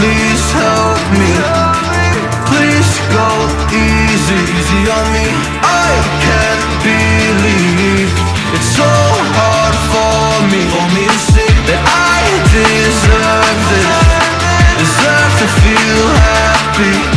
please help me. Please go easy, easy on me. I can't believe it's so hard for me to see that I deserve this, deserve to feel happy.